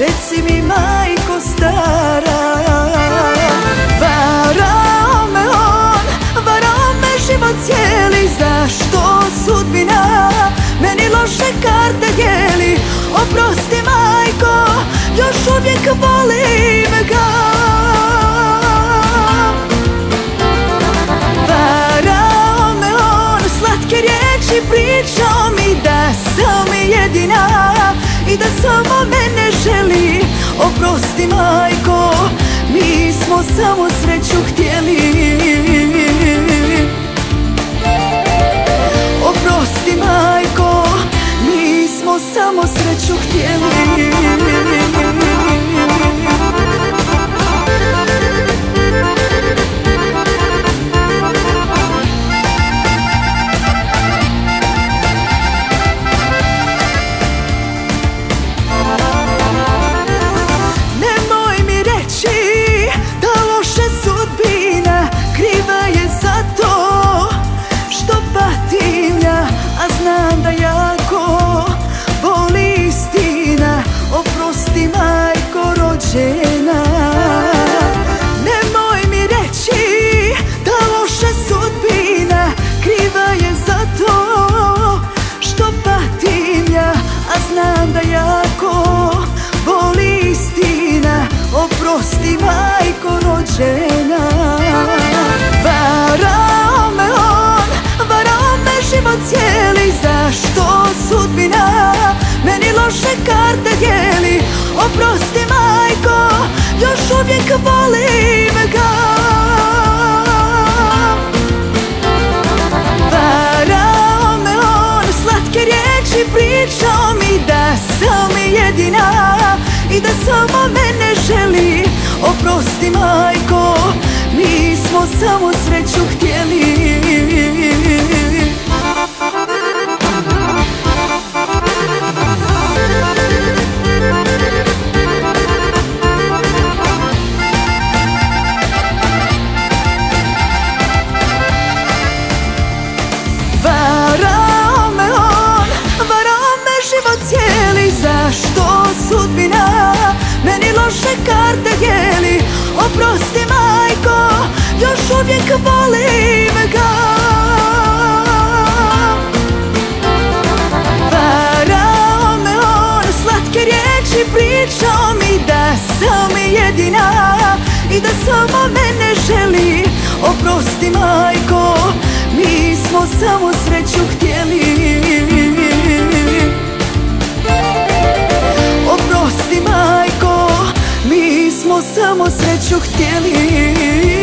reci mi majko stara. Varao me život cijeli, zašto sudbina meni loše karte dijeli? Oprosti majko, još uvijek volim ga. Varao me on, slatke riječi pričao mi da sam jedina i da samo mene želi. Oprosti majko, mi smo samo sreću htjeli. Oprosti majko, mi smo samo sreću htjeli. Znam da jako boli istina, oprosti majko rođena. Nemoj mi reći da loše sudbina kriva je za to što patim ja, a znam da jako boli istina, oprosti majko rođena. Varao me on, varao me život cijeli, zašto sudbina meni loše karte dijeli? Oprosti majko, još uvijek volim ga. Varao me on, slatke riječi pričao mi da sam jedina i da samo mene želi. Oprosti majko, mi smo samo sreću htjeli. Varao me on, varao me život cijeli, zašto sudbina meni loše karte dijeli? Oprosti majko, još uvijek volim ga. Varao me on, slatke riječi pričao mi da sam jedina i da samo mene želi. Oprosti majko, mi smo samo sreću htjeli. Oprosti majko, mi smo samo sreću htjeli.